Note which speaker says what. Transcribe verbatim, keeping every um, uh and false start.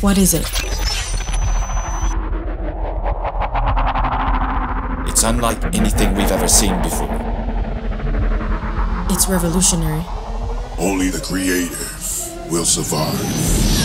Speaker 1: What is it?
Speaker 2: It's unlike anything we've ever seen before.
Speaker 1: It's revolutionary.
Speaker 3: Only the creative will survive.